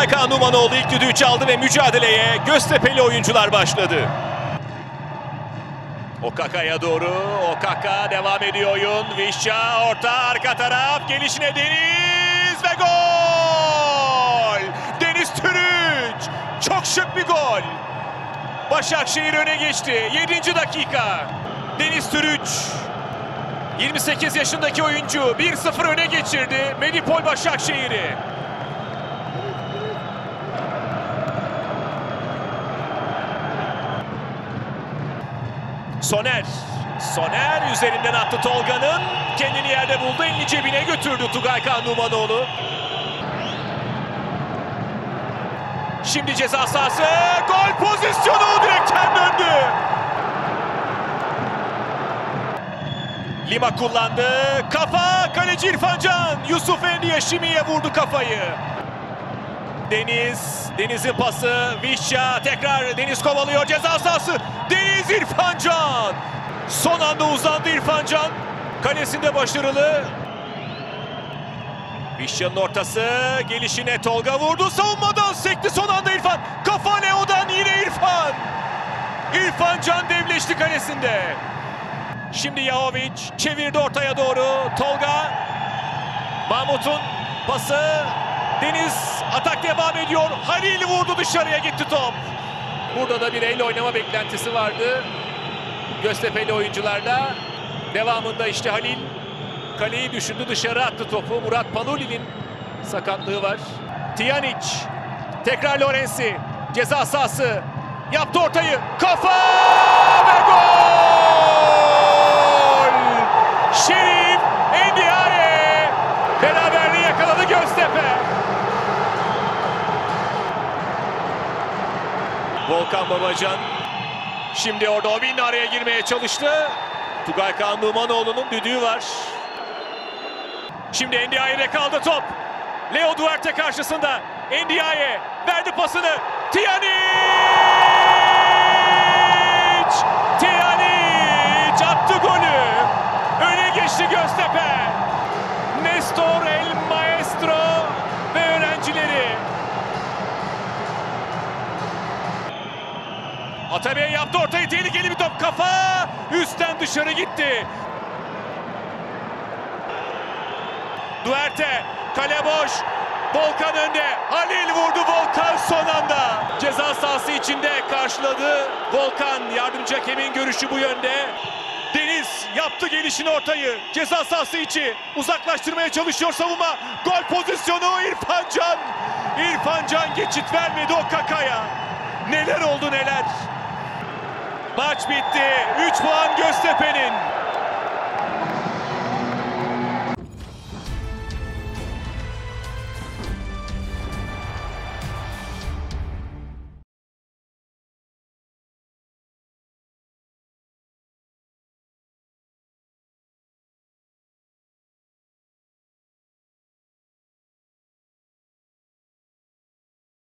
Tugay Kahramanlıoğlu ilk düdüğü çaldı ve mücadeleye Göztepe'li oyuncular başladı. Okaka'ya doğru. Okaka devam ediyor oyun. Vişça orta arka taraf. Gelişine Deniz ve gol! Deniz Türüç. Çok şık bir gol. Başakşehir öne geçti. 7. dakika. Deniz Türüç. 28 yaşındaki oyuncu 1-0 öne geçirdi Medipol Başakşehir'i. Soner üzerinden attı Tolga'nın. Kendini yerde buldu. Elini cebine götürdü Tugay Kahramanlıoğlu. Şimdi ceza sahası. Gol pozisyonu direkten döndü. Lima kullandı. Kafa. Kaleci İrfan Can. Yusuf Endiye Şimi'ye vurdu kafayı. Deniz'in pası. Vişça tekrar Deniz kovalıyor ceza sahası. Deniz İrfan Can. Son anda uzandı İrfan Can. Kalesinde başarılı. Vişça'nın ortası. Gelişine Tolga vurdu. Savunmadan sekti son anda İrfan. Kafa Leo'dan yine İrfan. İrfan Can devleşti kalesinde. Şimdi Yahovic çevirdi ortaya doğru. Tolga. Mahmut'un pası. Deniz atak devam ediyor. Halil vurdu dışarıya gitti top. Burada da bir elle oynama beklentisi vardı Göztepe'li oyuncularda. Devamında işte Halil kaleyi düşündü, dışarı attı topu. Murat Panuli'nin sakatlığı var. Tijanic tekrar Lorenzi ceza sahası yaptı ortayı. Kafa ve gol! Şerif Endiaye beraberliği yakaladı Göztepe. Volkan Babacan şimdi orada Obin'le araya girmeye çalıştı. Tugay Kahramanlıoğlu'nun düdüğü var. Şimdi Endiaye'de kaldı top. Leo Duarte karşısında. Endiaye verdi pasını. Tijanic attı golü. Öne geçti Göztepe. Nestor El Maestro ve öğrencileri. Atabey yaptı ortayı, tehlikeli bir top, kafa üstten dışarı gitti. Duarte, kale boş, Volkan önde, Halil vurdu, Volkan son anda. Ceza sahası içinde karşıladı Volkan, yardımcı hakemin görüşü bu yönde. Deniz yaptı gelişini ortayı, ceza sahası içi, uzaklaştırmaya çalışıyor savunma. Gol pozisyonu İrfan Can. İrfan Can geçit vermedi Okaka'ya. Neler oldu neler. Maç bitti. 3 puan Göztepe'nin.